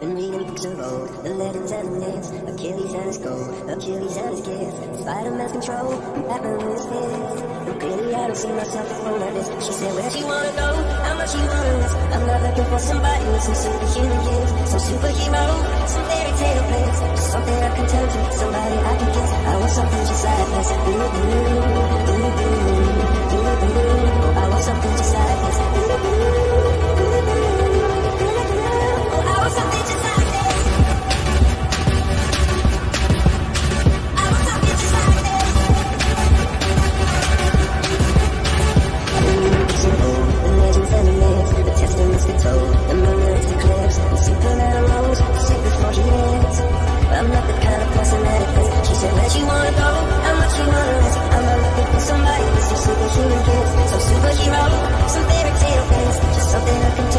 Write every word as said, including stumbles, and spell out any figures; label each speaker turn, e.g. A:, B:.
A: been reading books of old, the legends and the myths, Achilles and his gold, Achilles and his gifts, Spider-Man's control, Batman with his fist. And clearly I don't see myself alone like this. She said, where'd you wanna go? How much you wanna risk? I'm not looking for somebody with some superhuman gifts, some superhero, some fairy tale bliss, just something I can turn to, somebody I can kiss. I want something just like this. Ooh, ooh, ooh, ooh, ooh, ooh, ooh. Oh, I want something just like this. Ooh, ooh, ooh, ooh, ooh. Oh, I want something just like this. I want something just like this. Books of old, the legends and the myths, the testaments get told, the monuments eclipse, and Superman arose to sit before he lives. I'm not the kind of person that it fits. She said, where'd you wanna go? How much you wanna risk? I'm not looking for somebody with some superhuman gifts, some superhero, some fairy tale bliss, just something I can